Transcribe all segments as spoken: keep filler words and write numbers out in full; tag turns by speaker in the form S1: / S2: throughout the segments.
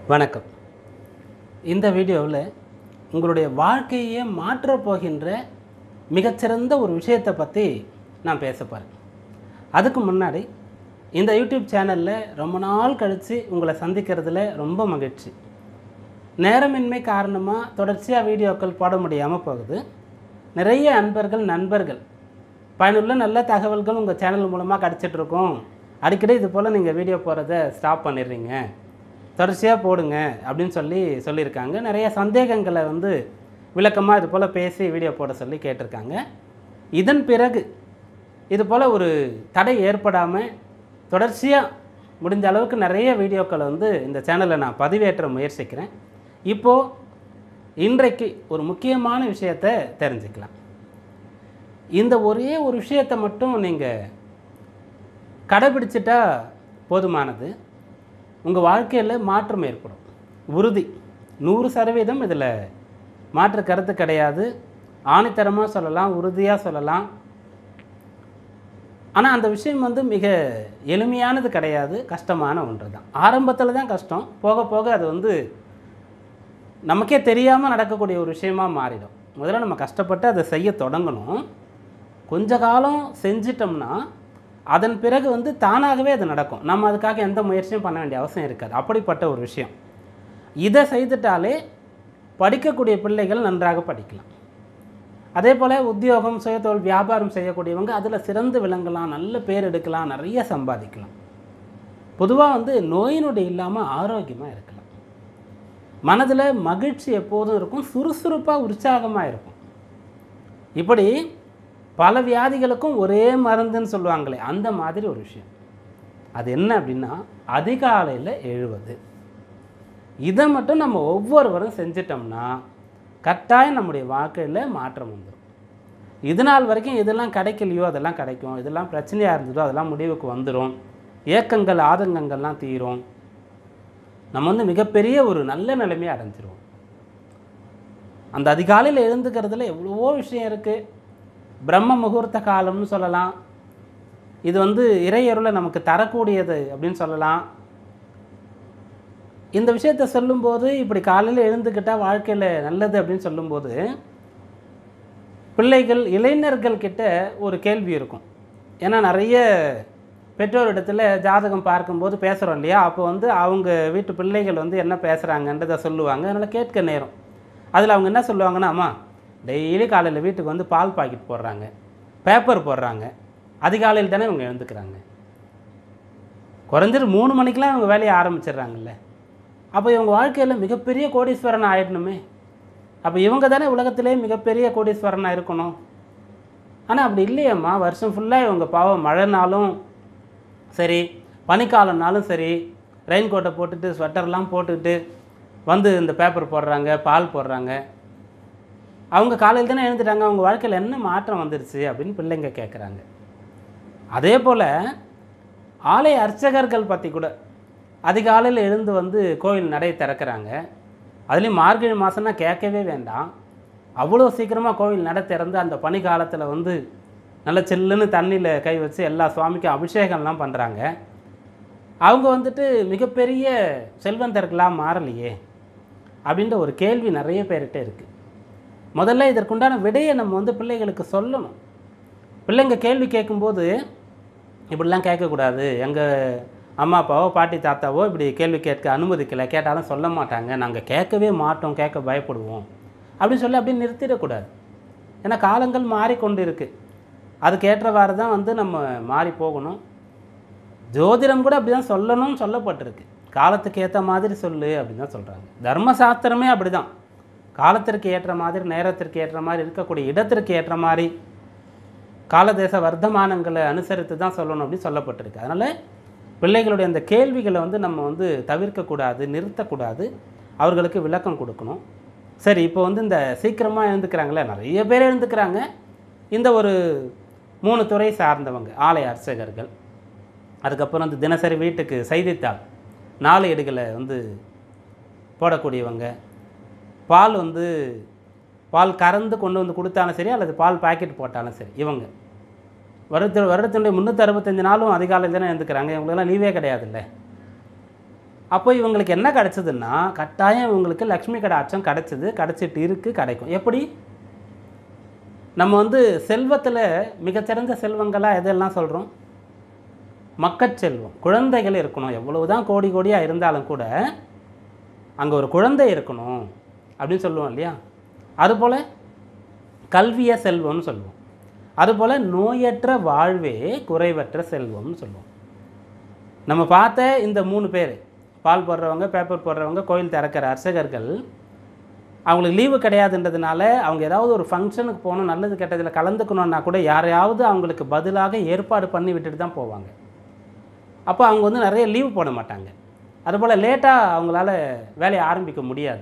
S1: வணக்கம். இந்த வீடியோவில் உங்களுடைய வாழ்க்கையே மாற்றப் போகின்ற மிகச்சிறந்த ஒரு விஷயத்தை பற்றி நான் பேச போகிறேன். அதுக்கு முன்னாடி இந்த யூடியூப் சேனலில் ரொம்ப நாள் கழித்து உங்களை சந்திக்கிறதுல ரொம்ப மகிழ்ச்சி. நேரமின்மை காரணமாக தொடர்ச்சியாக வீடியோக்கள் போட முடியாமல் போகுது. நிறைய அன்பர்கள் நண்பர்கள் பயனுள்ள நல்ல தகவல்கள் உங்கள் சேனல் மூலமாக கிடச்சிட்ருக்கோம். அடிக்கடி இது போல் நீங்கள் வீடியோ போகிறத ஸ்டாப் பண்ணிடுறீங்க, தொடர்ச்சியாக போடுங்க அப்படின்னு சொல்லி சொல்லியிருக்காங்க. நிறைய சந்தேகங்களை வந்து விளக்கமாக இது போல் பேசி வீடியோ போட சொல்லி கேட்டிருக்காங்க. இதன் பிறகு இது போல் ஒரு தடை ஏற்படாமல் தொடர்ச்சியாக முடிஞ்ச அளவுக்கு நிறைய வீடியோக்களை வந்து இந்த சேனலில் நான் பதிவேற்ற முயற்சிக்கிறேன். இப்போது இன்றைக்கு ஒரு முக்கியமான விஷயத்தை தெரிஞ்சுக்கலாம். இந்த ஒரே ஒரு விஷயத்தை மட்டும் நீங்கள் கடைபிடிச்சிட்டா போதுமானது. உங்கள் வாழ்க்கையில் மாற்றம் ஏற்படும். உறுதி நூறு சதவீதம். இதில் மாற்று கருத்து கிடையாது. ஆணித்தரமாக சொல்லலாம், உறுதியாக சொல்லலாம். ஆனால் அந்த விஷயம் வந்து மிக எளிமையானது கிடையாது, கஷ்டமான ஒன்று தான். ஆரம்பத்தில் தான் கஷ்டம், போக போக அது வந்து நமக்கே தெரியாமல் நடக்கக்கூடிய ஒரு விஷயமாக மாறிடும். முதல்ல நம்ம கஷ்டப்பட்டு அதை செய்ய தொடங்கணும். கொஞ்ச காலம் செஞ்சிட்டோம்னா அதன் பிறகு வந்து தானாகவே அது நடக்கும். நம்ம அதுக்காக எந்த முயற்சியும் பண்ண வேண்டிய அவசியம் இருக்காது. அப்படிப்பட்ட ஒரு விஷயம். இதை செய்துட்டாலே படிக்கக்கூடிய பிள்ளைகள் நன்றாக படிக்கலாம். அதே போல் உத்தியோகம், சுயதொழில், வியாபாரம் செய்யக்கூடியவங்க அதில் சிறந்து விளங்கலாம், நல்ல பேர் எடுக்கலாம், நிறைய சம்பாதிக்கலாம். பொதுவாக வந்து நோய் நொடி இல்லாமல் ஆரோக்கியமாக இருக்கலாம். மனதில் மகிழ்ச்சி எப்போதும் இருக்கும், சுறுசுறுப்பாக உற்சாகமாக இருக்கும். இப்படி பல வியாதிகளுக்கும் ஒரே மருந்துன்னு சொல்லுவாங்களே, அந்த மாதிரி ஒரு விஷயம். அது என்ன அப்படின்னா அதிகாலையில் எழுவது. இதை மட்டும் நம்ம ஒவ்வொருவரும் செஞ்சிட்டோம்னா கட்டாயம் நம்முடைய வாழ்க்கையில் மாற்றம் வந்துடும். இது நாள் வரைக்கும் இதெல்லாம் கிடைக்கலையோ அதெல்லாம் கிடைக்கும், இதெல்லாம் பிரச்சனையாக இருந்ததோ அதெல்லாம் முடிவுக்கு வந்துடும். ஏக்கங்கள் ஆதங்கங்கள்லாம் தீரும். நம்ம வந்து மிகப்பெரிய ஒரு நல்ல நிலைமையை அடைஞ்சிருவோம். அந்த அதிகாலையில் எழுந்துக்கிறதுல எவ்வளவோ விஷயம் இருக்குது. பிரம்ம முகூர்த்த காலம்னு சொல்லலாம். இது வந்து இறையருளை நமக்கு தரக்கூடியது அப்படின்னு சொல்லலாம். இந்த விஷயத்தை சொல்லும்போது இப்படி காலையில் எழுந்துக்கிட்டால் வாழ்க்கையில் நல்லது அப்படின்னு சொல்லும்போது பிள்ளைகள் இளைஞர்கள் கிட்ட ஒரு கேள்வி இருக்கும். ஏன்னா நிறைய பெற்றோரிடத்தில் ஜாதகம் பார்க்கும்போது பேசுகிறோம் இல்லையா, அப்போ வந்து அவங்க வீட்டு பிள்ளைகள் வந்து என்ன பேசுகிறாங்கன்றதை சொல்லுவாங்க. அதனால் கேட்க நேரம். அதில் அவங்க என்ன சொல்லுவாங்கன்னா, அம்மா டெய்லி காலையில் வீட்டுக்கு வந்து பால் பாக்கெட் போடுறாங்க, பேப்பர் போடுறாங்க, அதிகாலையில் தானே இவங்க எழுந்துக்கிறாங்க. குறைஞ்சிட்டு மூணு மணிக்கெலாம் இவங்க வேலையை ஆரம்பிச்சிடுறாங்கல்ல. அப்போ இவங்க வாழ்க்கையில் மிகப்பெரிய கோடீஸ்வரன் ஆகிடணுமே. அப்போ இவங்க தானே உலகத்திலே மிகப்பெரிய கோடீஸ்வரனாக இருக்கணும். ஆனால் அப்படி இல்லையம்மா. வருஷம் ஃபுல்லாக இவங்க பாவம் மழைனாலும் சரி, பனிக்காலம்னாலும் சரி, ரெயின் கோட்டை போட்டுட்டு ஸ்வெட்டர்லாம் போட்டுக்கிட்டு வந்து இந்த பேப்பர் போடுறாங்க, பால் போடுறாங்க. அவங்க காலையில் தானே எழுந்துட்டாங்க, அவங்க வாழ்க்கையில் என்ன மாற்றம் வந்துருச்சு அப்படின்னு பிள்ளைங்க கேட்குறாங்க. அதே போல் ஆலய அர்ச்சகர்கள் பற்றி கூட அதிகாலையில் எழுந்து வந்து கோயில் நடை திறக்கிறாங்க. அதுலேயும் மார்கழி மாதம்னா கேட்கவே வேண்டாம். அவ்வளோ சீக்கிரமாக கோவில் நடை திறந்து அந்த பனி காலத்தில் வந்து நல்ல சில்லுன்னு தண்ணியில் கை வச்சு எல்லா சுவாமிக்கும் அபிஷேகம்லாம் பண்ணுறாங்க. அவங்க வந்துட்டு மிகப்பெரிய செல்வந்தர்களாக மாறலையே அப்படின்ற ஒரு கேள்வி நிறைய பேர்கிட்ட இருக்குது. முதல்ல இதற்குண்டான விடையை நம்ம வந்து பிள்ளைகளுக்கு சொல்லணும். பிள்ளைங்க கேள்வி கேட்கும்போது இப்படிலாம் கேட்கக்கூடாது, எங்கள் அம்மா அப்பாவோ பாட்டி தாத்தாவோ இப்படி கேள்வி கேட்க அனுமதிக்கலை, கேட்டாலும் சொல்ல மாட்டாங்க, நாங்கள் கேட்கவே மாட்டோம், கேட்க பயப்படுவோம் அப்படின்னு சொல்லி அப்படியே நிறுத்திடக்கூடாது. ஏன்னா காலங்கள் மாறிக்கொண்டு இருக்குது. அதுக்கேற்றவாறு தான் வந்து நம்ம மாறி போகணும். ஜோதிடம் கூட அப்படி தான் சொல்லணும்னு சொல்லப்பட்டிருக்கு. காலத்துக்கு ஏற்ற மாதிரி சொல்லு அப்படின்னு தான் சொல்கிறாங்க. தர்மசாஸ்திரமே அப்படி தான். காலத்திற்கு ஏற்ற மாதிரி, நேரத்திற்கு ஏற்ற மாதிரி, இருக்கக்கூடிய இடத்திற்கு ஏற்ற மாதிரி காலதேச வர்த்தமானங்களை அனுசரித்து தான் சொல்லணும் அப்படின்னு சொல்லப்பட்டிருக்கு. அதனால் பிள்ளைகளுடைய அந்த கேள்விகளை வந்து நம்ம வந்து தவிர்க்கக்கூடாது, நிறுத்தக்கூடாது, அவர்களுக்கு விளக்கம் கொடுக்கணும். சரி, இப்போ வந்து இந்த சீக்கிரமாக எழுந்துக்கிறாங்களே, நிறைய பேர் எழுந்துக்கிறாங்க. இந்த ஒரு மூணு துறை சார்ந்தவங்க, ஆலய அர்ச்சகர்கள், அதுக்கப்புறம் வந்து தினசரி வீட்டுக்கு செய்தித்தாள் நாளேடுகளை வந்து போடக்கூடியவங்க, பால் வந்து பால் கறந்து கொண்டு வந்து கொடுத்தாலும் சரி, அல்லது பால் பாக்கெட் போட்டாலும் சரி, இவங்க வருட வருடத்தினுடைய முந்நூற்றி அறுபத்தஞ்சு நாளும் அதிகாலையில் தானே எழுந்துக்கிறாங்க. இவங்களுக்கெல்லாம் லீவே கிடையாதுல்ல. அப்போ இவங்களுக்கு என்ன கிடச்சிதுன்னா கட்டாயம் இவங்களுக்கு லக்ஷ்மி கடாட்சம் கிடச்சிது, கிடச்சிட்டு இருக்குது, கிடைக்கும். எப்படி? நம்ம வந்து செல்வத்தில் மிகச்சிறந்த செல்வங்களாக எதெல்லாம் சொல்கிறோம்? மக்கட்செல்வம், குழந்தைகள் இருக்கணும். எவ்வளவு தான் கோடி கோடியாக இருந்தாலும் கூட அங்கே ஒரு குழந்தை இருக்கணும் அப்படின்னு சொல்லுவோம் இல்லையா? அதுபோல் கல்விய செல்வம்னு சொல்லுவோம். அதுபோல் நோயற்ற வாழ்வே குறைவற்ற செல்வம்னு சொல்லுவோம். நம்ம பார்த்த இந்த மூணு பேர், பால் போடுறவங்க, பேப்பர் போடுறவங்க, கோயில் திறக்கிற அர்ச்சகர்கள், அவங்களுக்கு லீவு கிடையாதுன்றதுனால அவங்க ஏதாவது ஒரு ஃபங்க்ஷனுக்கு போகணும், நல்லது கெட்டதில் கலந்துக்கணுன்னா கூட யாரையாவது அவங்களுக்கு பதிலாக ஏற்பாடு பண்ணி விட்டுட்டு தான் போவாங்க. அப்போ அவங்க வந்து நிறைய லீவு போட மாட்டாங்க. அதுபோல் லேட்டாக அவங்களால வேலையை ஆரம்பிக்க முடியாது.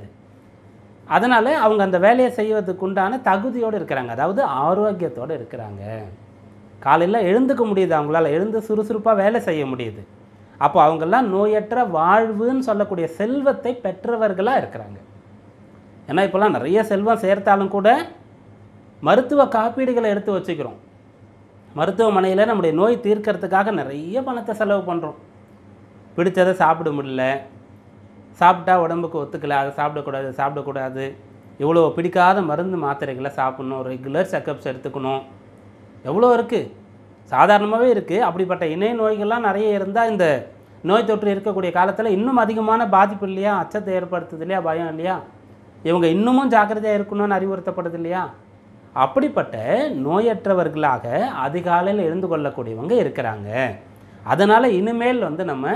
S1: அதனால் அவங்க அந்த வேலையை செய்வதுக்கு உண்டான தகுதியோடு இருக்கிறாங்க, அதாவது ஆரோக்கியத்தோடு இருக்கிறாங்க. காலையில் எழுந்துக்க முடியுது, அவங்களால எழுந்து சுறுசுறுப்பாக வேலை செய்ய முடியுது. அப்போ அவங்கெல்லாம் நோயற்ற வாழ்வுன்னு சொல்லக்கூடிய செல்வத்தை பெற்றவர்களாக இருக்கிறாங்க. ஏன்னா இப்போல்லாம் நிறைய செல்வம் சேர்த்தாலும் கூட மருத்துவ காப்பீடுகளை எடுத்து வச்சுக்கிறோம். மருத்துவமனையில் நம்முடைய நோய் தீர்க்கறதுக்காக நிறைய பணத்தை செலவு பண்ணுறோம். பிடிச்சதை சாப்பிட முடியல, சாப்பிட்டா உடம்புக்கு ஒத்துக்கலை, அதை சாப்பிடக்கூடாது சாப்பிடக்கூடாது இவ்வளோ பிடிக்காத மருந்து மாத்திரைகளை சாப்பிட்ணும், ரெகுலர் செக்கப்ஸ் எடுத்துக்கணும், எவ்வளோ இருக்குது, சாதாரணமாகவே இருக்குது. அப்படிப்பட்ட இணை நோய்கள்லாம் நிறைய இருந்தால் இந்த நோய் தொற்று இருக்கக்கூடிய காலத்தில் இன்னும் அதிகமான பாதிப்பு இல்லையா? அச்சத்தை ஏற்படுத்துது இல்லையா? பயம் இல்லையா? இவங்க இன்னமும் ஜாக்கிரதையாக இருக்கணும்னு அறிவுறுத்தப்படுது இல்லையா? அப்படிப்பட்ட நோயற்றவர்களாக அதிகாலையில் எழுந்து கொள்ளக்கூடியவங்க இருக்கிறாங்க. அதனால் இனிமேல் வந்து நம்ம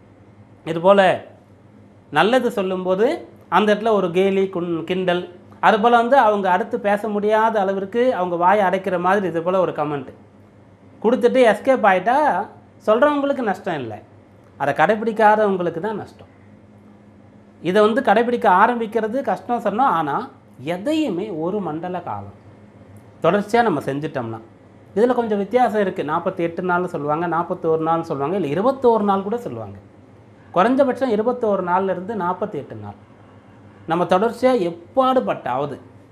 S1: இதுபோல் நல்லது சொல்லும்போது அந்த இடத்துல ஒரு கேலி குன் கிண்டல் அதுபோல் வந்து அவங்க அடுத்து பேச முடியாத அளவிற்கு அவங்க வாயை அடைக்கிற மாதிரி இது போல் ஒரு கமெண்ட் கொடுத்துட்டு எஸ்கேப் ஆகிட்டா சொல்கிறவங்களுக்கு நஷ்டம் இல்லை, அதை கடைப்பிடிக்காதவங்களுக்கு தான் நஷ்டம். இதை வந்து கடைப்பிடிக்க ஆரம்பிக்கிறது கஷ்டம் சொன்னோம். ஆனால் எதையுமே ஒரு மண்டல காலம் தொடர்ச்சியாக நம்ம செஞ்சிட்டோம்னா, இதில் கொஞ்சம் வித்தியாசம் இருக்குது. நாற்பத்தி எட்டு நாள்னு சொல்லுவாங்க, நாற்பத்தோரு நாள்னு சொல்லுவாங்க, இல்லை இருபத்தோரு நாள் கூட சொல்லுவாங்க. குறைஞ்சபட்சம் இருபத்தோரு நாள்லேருந்து நாற்பத்தி எட்டு நாள் நம்ம தொடர்ச்சியாக எப்பாடுபட்டாவது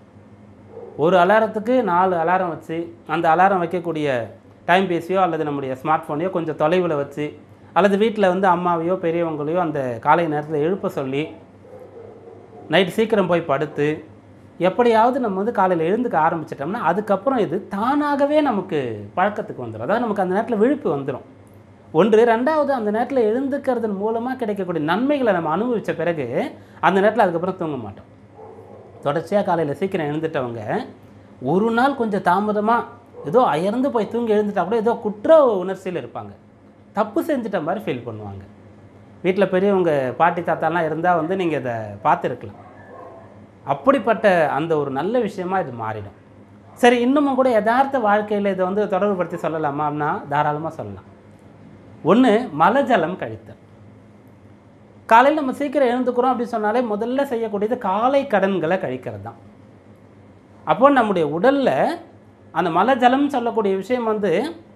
S1: ஒரு அலாரத்துக்கு நாலு அலாரம் வச்சு, அந்த அலாரம் வைக்கக்கூடிய டைம் பேசியோ அல்லது நம்முடைய ஸ்மார்ட் ஃபோனையோ கொஞ்சம் தொலைவில் வச்சு, அல்லது வீட்டில் வந்து அம்மாவையோ பெரியவங்களையோ அந்த காலை நேரத்தில் எழுப்ப சொல்லி நைட்டு சீக்கிரம் போய் படுத்து எப்படியாவது நம்ம வந்து காலையில் எழுந்துக்க ஆரம்பிச்சிட்டோம்னா அதுக்கப்புறம் இது தானாகவே நமக்கு பழக்கத்துக்கு வந்துடும். அதாவது நமக்கு அந்த நேரத்தில் விழிப்பு வந்துடும். ஒன்று. ரெண்டாவது, அந்த நேரத்தில் எழுந்துக்கிறதன் மூலமாக கிடைக்கக்கூடிய நன்மைகளை நம்ம அனுபவித்த பிறகு அந்த நேரத்தில் அதுக்கப்புறம் தூங்க மாட்டோம். தொடர்ச்சியாக காலையில் சீக்கிரம் எழுந்துட்டவங்க ஒரு நாள் கொஞ்சம் தாமதமாக ஏதோ அயர்ந்து போய் தூங்கி எழுந்துட்டா கூட ஏதோ குற்ற உணர்ச்சியில் இருப்பாங்க, தப்பு செஞ்சிட்ட மாதிரி ஃபீல் பண்ணுவாங்க. வீட்டில் பெரியவங்க பாட்டி தாத்தாலாம் இருந்தால் வந்து நீங்கள் இதை பார்த்துருக்கலாம். அப்படிப்பட்ட அந்த ஒரு நல்ல விஷயமாக இது மாறிடும். சரி, இன்னமும் கூட யதார்த்த வாழ்க்கையில் இதை வந்து தொடர்புபடுத்தி சொல்லலாமா அப்படின்னா தாராளமாக சொல்லலாம். ஒன்று, மலஜலம் கழித்தல். காலையில் நம்ம சீக்கிரம் எழுந்துக்கிறோம் அப்படின்னு சொன்னாலே முதல்ல செய்யக்கூடியது காலை கடன்களை கழிக்கிறது தான். அப்போ நம்முடைய உடலில் அந்த மலஜலம் சொல்லக்கூடிய விஷயம் வந்து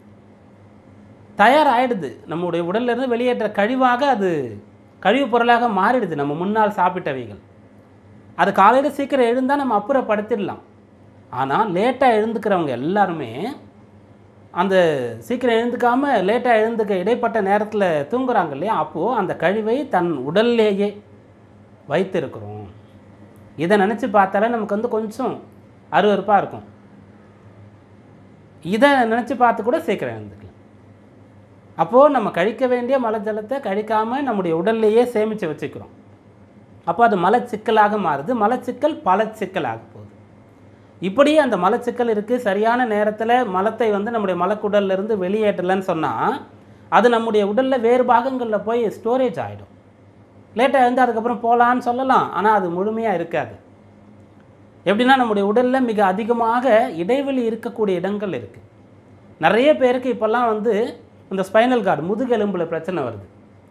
S1: தயாராகிடுது. நம்முடைய உடல்லேருந்து வெளியேற்ற கழிவாக அது கழிவுப் பொருளாக மாறிடுது. நம்ம முன்னால் சாப்பிட்டவைகள் அது காலையில் சீக்கிரம் எழுந்தால் நம்ம அப்புறப்படுத்திடலாம். ஆனால் லேட்டாக எழுந்துக்கிறவங்க எல்லாருமே அந்த சீக்கிரம் எழுந்துக்காமல் லேட்டாக எழுந்துக்க இடைப்பட்ட நேரத்தில் தூங்குறாங்க இல்லையா? அப்போது அந்த கழிவை தன் உடல்லேயே வைத்திருக்கிறோம். இதை நினச்சி பார்த்தாலே நமக்கு வந்து கொஞ்சம் அருவருப்பாக இருக்கும். இதை நினச்சி பார்த்து கூட சீக்கிரம் எழுந்துக்கலாம். அப்போது நம்ம கழிக்க வேண்டிய மலஜலத்தை கழிக்காமல் நம்முடைய உடல்லையே சேமித்து வச்சுக்கிறோம். அப்போ அது மலச்சிக்கலாக மாறுது. மலச்சிக்கல் பல சிக்கலாக போகுது. இப்படியே அந்த மலச்சிக்கல் இருக்குது, சரியான நேரத்தில் மலத்தை வந்து நம்முடைய மலக்குடல்லிருந்து வெளியேற்றலைன்னு சொன்னால் அது நம்முடைய உடலில் வேறு பாகங்களில் போய் ஸ்டோரேஜ் ஆகிடும். லேட்டாக எழுந்து அதுக்கப்புறம் போகலான்னு சொல்லலாம், ஆனால் அது முழுமையாக இருக்காது. எப்படின்னா நம்முடைய உடலில் மிக அதிகமாக இடைவெளி இருக்கக்கூடிய இடங்கள் இருக்குது. நிறைய பேருக்கு இப்போல்லாம் வந்து இந்த ஸ்பைனல் கார்டு முதுகெலும்பில் பிரச்சனை வருது.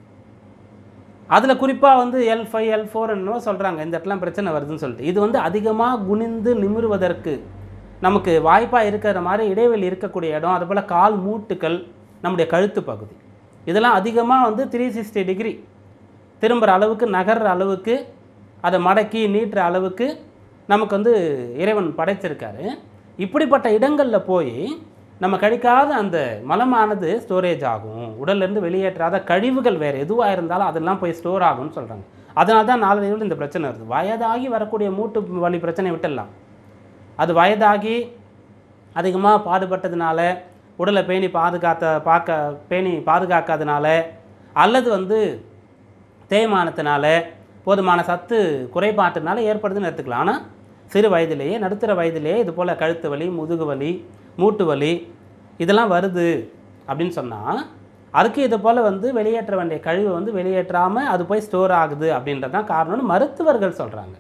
S1: அதில் குறிப்பாக வந்து எல் ஃபைவ் எல் ஃபோர் என்னவோ சொல்கிறாங்க, இந்த இடத்துலாம் பிரச்சனை வருதுன்னு சொல்லிட்டு. இது வந்து அதிகமாக குனிந்து நிமிருவதற்கு நமக்கு வாய்ப்பாக இருக்கிற மாதிரி இடைவெளி இருக்கக்கூடிய இடம். அதுபோல் கால் மூட்டுக்கள், நம்முடைய கழுத்து பகுதி, இதெல்லாம் அதிகமாக வந்து த்ரீ சிக்ஸ்டி டிகிரி திரும்புகிற அளவுக்கு நகர்ற அளவுக்கு அதை மடக்கி நீட்டுற அளவுக்கு நமக்கு வந்து இறைவன் படைச்சிருக்காரு. இப்படிப்பட்ட இடங்களில் போய் நம்ம கழிக்காத அந்த மலமானது ஸ்டோரேஜ் ஆகும். உடல்லேருந்து வெளியேற்றாத கழிவுகள் வேறு எதுவாக இருந்தாலும் அதெல்லாம் போய் ஸ்டோர் ஆகும்னு சொல்கிறாங்க. அதனால தான் நாளடைவில் இந்த பிரச்சனை வருது. வயதாகி வரக்கூடிய மூட்டு வலி பிரச்சனை விட்டுடலாம். அது வயதாகி அதிகமாக பாடுபட்டதுனால, உடலை பேணி பாதுகாத்த பார்க்க பேணி பாதுகாக்காதனால, அல்லது வந்து தேய்மானத்தினால, போதுமான சத்து குறைபாட்டினால ஏற்படுதுன்னு எடுத்துக்கலாம். ஆனால் சிறு வயதிலேயே, நடுத்தர வயதிலேயே இது போல் கழுத்து வலி, முதுகு வலி, மூட்டு வலி இதெல்லாம் வருது அப்படின்னு சொன்னால், அதுக்கு இது போல் வந்து வெளியேற்ற வேண்டிய கழிவை வந்து வெளியேற்றாமல் அது போய் ஸ்டோர் ஆகுது அப்படின்றது தான் காரணம்னு மருத்துவர்கள் சொல்கிறாங்க.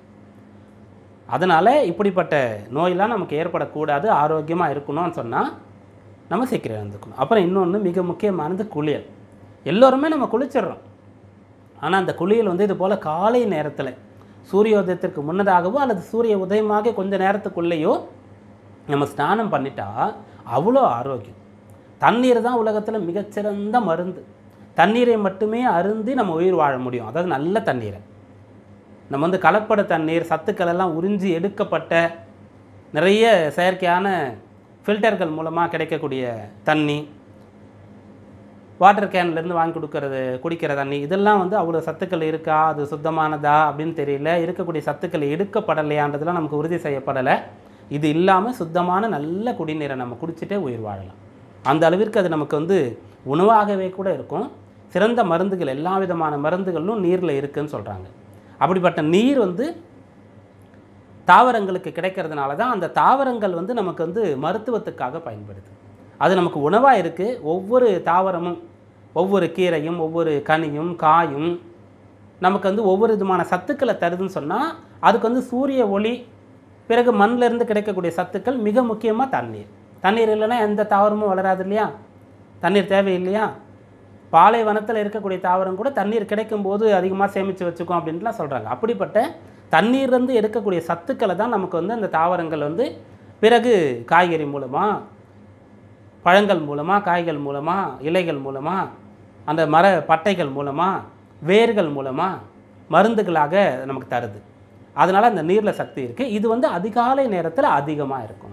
S1: அதனால் இப்படிப்பட்ட நோயெல்லாம் நமக்கு ஏற்படக்கூடாது, ஆரோக்கியமாக இருக்கணும்னு சொன்னால் நம்ம சீக்கிரம் எழுந்துக்கணும். அப்புறம் இன்னொன்று மிக முக்கியமானது குளியல். எல்லோருமே நம்ம குளிச்சிடுறோம். ஆனால் அந்த குளியல் வந்து இது போல் காலை நேரத்தில் சூரியோதயத்திற்கு முன்னதாகவோ அல்லது சூரிய உதயமாக கொஞ்சம் நேரத்துக்குள்ளேயோ நம்ம ஸ்நானம் பண்ணிட்டா அவ்வளோ ஆரோக்கியம். தண்ணீர் தான் உலகத்தில் மிகச்சிறந்த மருந்து. தண்ணீரை மட்டுமே அருந்தி நம்ம உயிர் வாழ முடியும். அதாவது நல்ல தண்ணீரை. நம்ம வந்து கலப்பட தண்ணீர், சத்துக்கள் எல்லாம் உறிஞ்சி எடுக்கப்பட்ட நிறைய செயற்கையான ஃபில்டர்கள் மூலமாக கிடைக்கக்கூடிய தண்ணி, வாட்டர் கேன்லேருந்து வாங்கி கொடுக்கறது குடிக்கிற தண்ணி, இதெல்லாம் வந்து அவ்வளோ சத்துக்கள் இருக்கா, அது சுத்தமானதா அப்படின்னு தெரியல. இருக்கக்கூடிய சத்துக்கள் எடுக்கப்படலையான்றதுலாம் நமக்கு உறுதி செய்யப்படலை. இது இல்லாமல் சுத்தமான நல்ல குடிநீரை நம்ம குடிச்சிட்டே உயிர் வாழலாம். அந்த அளவிற்கு அது நமக்கு வந்து உணவாகவே கூட இருக்கும். சிறந்த மருந்துகள், எல்லா விதமான மருந்துகளும் நீரில் இருக்குதுன்னு சொல்கிறாங்க. அப்படிப்பட்ட நீர் வந்து தாவரங்களுக்கு கிடைக்கிறதுனால தான் அந்த தாவரங்கள் வந்து நமக்கு வந்து மருத்துவத்துக்காக பயன்படுது. அது நமக்கு உணவாக இருக்குது. ஒவ்வொரு தாவரமும், ஒவ்வொரு கீரையும், ஒவ்வொரு கனியும், காயும் நமக்கு வந்து ஒவ்வொரு விதமான சத்துக்களை தருதுன்னு சொன்னால், அதுக்கு வந்து சூரிய ஒளி, பிறகு மண்ணிலேருந்து கிடைக்கக்கூடிய சத்துக்கள், மிக முக்கியமாக தண்ணீர். தண்ணீர் இல்லைன்னா எந்த தாவரமும் வளராது இல்லையா? தண்ணீர் தேவை இல்லையா? பாலைவனத்தில் இருக்கக்கூடிய தாவரம் கூட தண்ணீர் கிடைக்கும்போது அதிகமாக சேமித்து வச்சுக்கும் அப்படின்ட்டுலாம் சொல்கிறாங்க. அப்படிப்பட்ட தண்ணீர்லேருந்து எடுக்கக்கூடிய சத்துக்களை தான் நமக்கு வந்து அந்த தாவரங்கள் வந்து பிறகு காய்கறி மூலமாக, பழங்கள் மூலமாக, காய்கள் மூலமாக, இலைகள் மூலமாக, அந்த மர பட்டைகள் மூலமாக, வேர்கள் மூலமாக மருந்துகளாக நமக்கு தருது. அதனால் அந்த நீரில் சக்தி இருக்குது. இது வந்து அதிகாலை நேரத்தில் அதிகமாக இருக்கும்.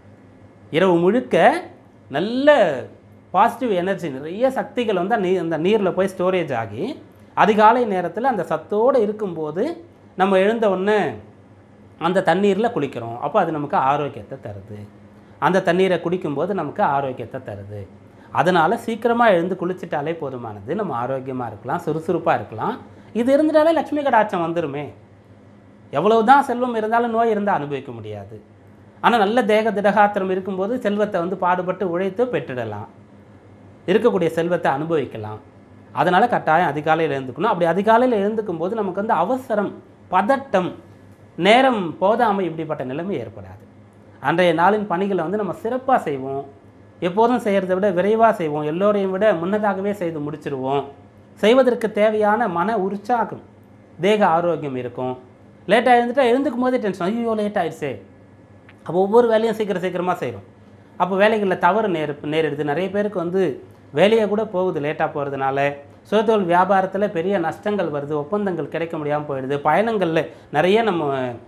S1: இரவு முழுக்க நல்ல பாசிட்டிவ் எனர்ஜி, நிறைய சக்திகள் வந்து நீ அந்த நீரில் போய் ஸ்டோரேஜ் ஆகி அதிகாலை நேரத்தில் அந்த சத்தோடு இருக்கும்போது நம்ம எழுந்த உடனே அந்த தண்ணீரில் குளிக்கிறோம். அப்போ அது நமக்கு ஆரோக்கியத்தை தருது. அந்த தண்ணீரை குடிக்கும்போது நமக்கு ஆரோக்கியத்தை தருது. அதனால் சீக்கிரமாக எழுந்து குளிச்சிட்டாலே போதுமானது. நம்ம ஆரோக்கியமாக இருக்கலாம், சுறுசுறுப்பாக இருக்கலாம். இது இருந்துட்டாலே லட்சுமி கடாட்சம் வந்துருமே. எவ்வளவு தான் செல்வம் இருந்தாலும் நோய் இருந்தால் அனுபவிக்க முடியாது. ஆனால் நல்ல தேக திடகாத்திரம் இருக்கும்போது செல்வத்தை வந்து பாடுபட்டு உழைத்து பெற்றிடலாம், இருக்கக்கூடிய செல்வத்தை அனுபவிக்கலாம். அதனால் கட்டாயம் அதிகாலையில் எழுந்துக்கணும். அப்படி அதிகாலையில் எழுந்துக்கும் போது நமக்கு வந்து அவசரம், பதட்டம், நேரம் போதாமல் இப்படிப்பட்ட நிலைமை ஏற்படாது. அன்றைய நாளின் பணிகளை வந்து நம்ம சிறப்பாக செய்வோம். எப்போதும் செய்கிறத விட விரைவாக செய்வோம். எல்லோரையும் விட முன்னதாகவே செய்து முடிச்சிடுவோம். செய்வதற்கு தேவையான மன உற்சாகம், தேக ஆரோக்கியம் இருக்கும். லேட்டாக எழுந்துட்டால் எழுந்துக்கும் போதே டென்ஷன், ஐயோ லேட் ஆகிடுச்சே. அப்போ ஒவ்வொரு வேலையும் சீக்கிரம் சீக்கிரமாக செய்கிறோம். அப்போ வேலைகளில் தவறு நேரு நேரிடுது. நிறைய பேருக்கு வந்து வேலையை கூட போகுது லேட்டாக போகிறதுனால. சுயதொழில் வியாபாரத்தில் பெரிய நஷ்டங்கள் வருது, ஒப்பந்தங்கள் கிடைக்க முடியாமல் போயிடுது. பயணங்களில் நிறைய நம்ம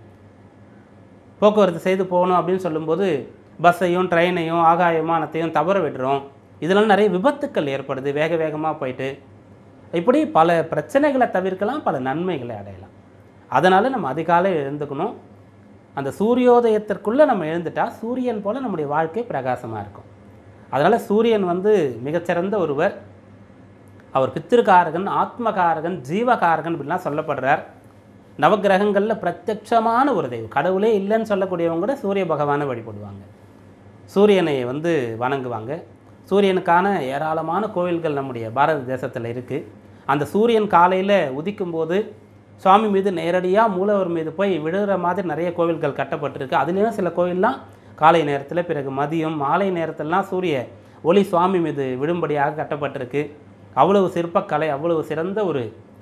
S1: போக்குவரத்து செய்து போகணும் அப்படின்னு சொல்லும்போது பஸ்ஸையும் ட்ரெயினையும் ஆகாய விமானத்தையும் தவற விடுறோம். இதெல்லாம் நிறைய விபத்துக்கள் ஏற்படுது, வேக வேகமாக போயிட்டு. இப்படி பல பிரச்சனைகளை தவிர்க்கலாம், பல நன்மைகளை அடையலாம். அதனால் நம்ம அதிகாலை எழுந்துக்கணும். அந்த சூரியோதயத்திற்குள்ளே நம்ம எழுந்துட்டால் சூரியன் போல் நம்முடைய வாழ்க்கை பிரகாசமாக இருக்கும். அதனால் சூரியன் வந்து மிகச்சிறந்த ஒருவர். அவர் பித்திருக்காரகன், ஆத்மகாரகன், ஜீவகாரகன் இப்படிலாம் சொல்லப்படுறார். நவகிரகங்களில் பிரத்யட்சமான ஒரு தெய்வம். கடவுளே இல்லைன்னு சொல்லக்கூடியவங்க கூட சூரிய பகவானை வழிபடுவாங்க, சூரியனை வந்து வணங்குவாங்க. சூரியனுக்கான ஏராளமான கோவில்கள் நம்முடைய பாரத தேசத்தில் இருக்குது. அந்த சூரியன் காலையில் உதிக்கும்போது சுவாமி மீது நேரடியாக மூலவர் மீது போய் விழுகிற மாதிரி நிறைய கோவில்கள் கட்டப்பட்டிருக்கு. அதுலேயும் சில கோவில்லாம் காலை நேரத்தில், பிறகு மதியம், மாலை நேரத்திலலாம் சூரிய ஒளி சுவாமி மீது விழும்படியாக கட்டப்பட்டிருக்கு. அவ்வளவு சிற்பக்கலை, அவ்வளவு சிறந்த ஒரு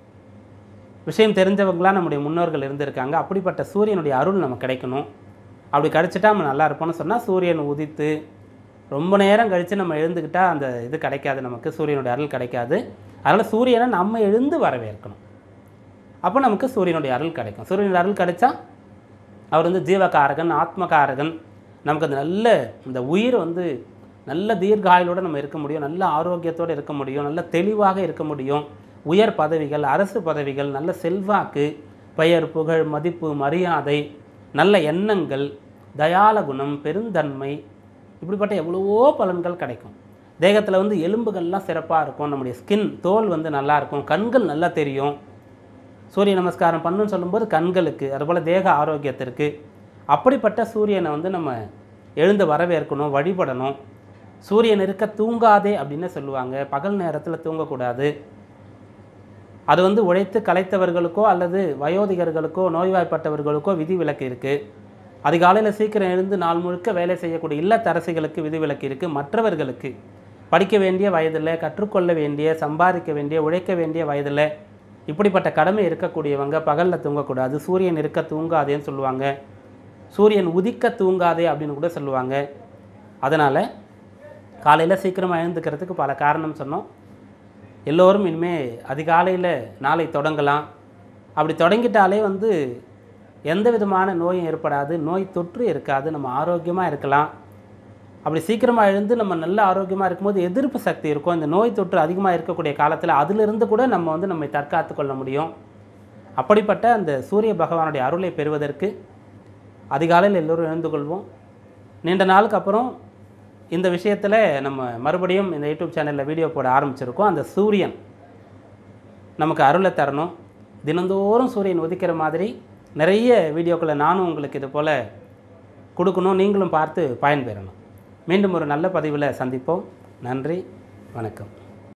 S1: விஷயம் தெரிஞ்சவங்களாம் நம்முடைய முன்னோர்கள் இருந்திருக்காங்க. அப்படிப்பட்ட சூரியனுடைய அருள் நமக்கு கிடைக்கணும். அப்படி கிடச்சிட்டா நம்ம நல்லா இருப்போம்னு சொன்னால், சூரியன் உதித்து ரொம்ப நேரம் கழித்து நம்ம எழுந்துக்கிட்டால் அந்த இது கிடைக்காது, நமக்கு சூரியனுடைய அருள் கிடைக்காது. அதனால் சூரியனை நம்ம எழுந்து வரவேற்கணும். அப்போ நமக்கு சூரியனுடைய அருள் கிடைக்கும். சூரியனுடைய அருள் கிடைச்சா அவர் வந்து ஜீவகாரகன், ஆத்மகாரகன். நமக்கு அந்த நல்ல இந்த உயிர் வந்து நல்ல தீர்க்க ஆயுளோடு நம்ம இருக்க முடியும், நல்ல ஆரோக்கியத்தோடு இருக்க முடியும், நல்ல தெளிவாக இருக்க முடியும். உயர் பதவிகள், அரசு பதவிகள், நல்ல செல்வாக்கு, பெயர், புகழ், மதிப்பு, மரியாதை, நல்ல எண்ணங்கள், தயால குணம், பெருந்தன்மை, இப்படிப்பட்ட எவ்வளவோ பலன்கள் கிடைக்கும். தேகத்தில் வந்து எலும்புகள்லாம் சிறப்பாக இருக்கும், நம்முடைய ஸ்கின் தோல் வந்து நல்லா இருக்கும், கண்கள் நல்லா தெரியும். சூரிய நமஸ்காரம் பண்ணுன்னு சொல்லும்போது கண்களுக்கு, அதுபோல் தேக ஆரோக்கியத்திற்கு. அப்படிப்பட்ட சூரியனை வந்து நம்ம எழுந்து வரவேற்கணும், வழிபடணும். சூரியன் இருக்க தூங்காதே அப்படின்னு சொல்லுவாங்க. பகல் நேரத்தில் தூங்கக்கூடாது. அது வந்து உழைத்து களைத்தவர்களுக்கோ அல்லது வயோதிகர்களுக்கோ நோய்வாய்ப்பட்டவர்களுக்கோ விதிவிலக்கு இருக்குது. அதிகாலையில் சீக்கிரம் எழுந்து நாள் முழுக்க வேலை செய்யக்கூடிய இல்லத்தரசிகளுக்கு விதிவிலக்கு இருக்குது. மற்றவர்களுக்கு படிக்க வேண்டிய வயதில், கற்றுக்கொள்ள வேண்டிய, சம்பாதிக்க வேண்டிய, உழைக்க வேண்டிய வயதில் இப்படிப்பட்ட கடமை இருக்கக்கூடியவங்க பகலில் தூங்கக்கூடாது. சூரியன் இருக்க தூங்காதேன்னு சொல்லுவாங்க. சூரியன் உதிக்க தூங்காதே அப்படின்னு கூட சொல்லுவாங்க. அதனால் காலையில் சீக்கிரமாக எழுந்துக்கிறதுக்கு பல காரணம் சொன்னோம். எல்லோரும் இனிமேல் அதிகாலையில் நாளை தொடங்கலாம். அப்படி தொடங்கிட்டாலே வந்து எந்த விதமான நோயும் ஏற்படாது, நோய் தொற்று இருக்காது, நம்ம ஆரோக்கியமாக இருக்கலாம். அப்படி சீக்கிரமாக எழுந்து நம்ம நல்ல ஆரோக்கியமாக இருக்கும்போது எதிர்ப்பு சக்தி இருக்கும். இந்த நோய் தொற்று அதிகமாக இருக்கக்கூடிய காலத்தில் அதிலிருந்து கூட நம்ம வந்து நம்மை தற்காத்து கொள்ள முடியும். அப்படிப்பட்ட அந்த சூரிய பகவானுடைய அருளை பெறுவதற்கு அதிகாலையில் எல்லோரும் எழுந்து கொள்வோம். நீண்ட நாளுக்கு அப்புறம் இந்த விஷயத்தில் நம்ம மறுபடியும் இந்த யூடியூப் சேனலில் வீடியோ போட ஆரம்பிச்சிருக்கோம். அந்த சூரியன் நமக்கு அருளை தரணும். தினந்தோறும் சூரியன் உதிக்கிற மாதிரி நிறைய வீடியோக்களை நானும் உங்களுக்கு இது போல் கொடுக்கணும், நீங்களும் பார்த்து பயன்பெறணும். மீண்டும் ஒரு நல்ல பதிவில் சந்திப்போம். நன்றி, வணக்கம்.